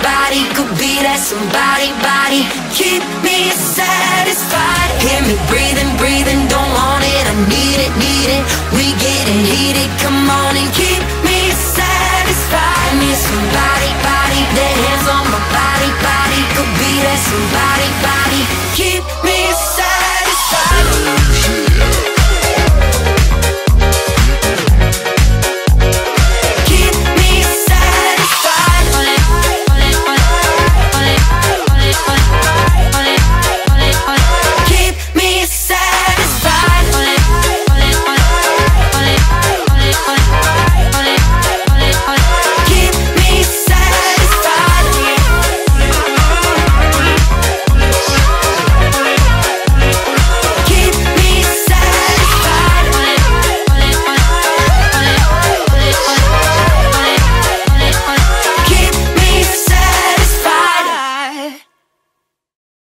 body could be that somebody, body. Keep me satisfied. Hear me breathing, breathing, don't want it, I need it, need it. We getting heated, come on and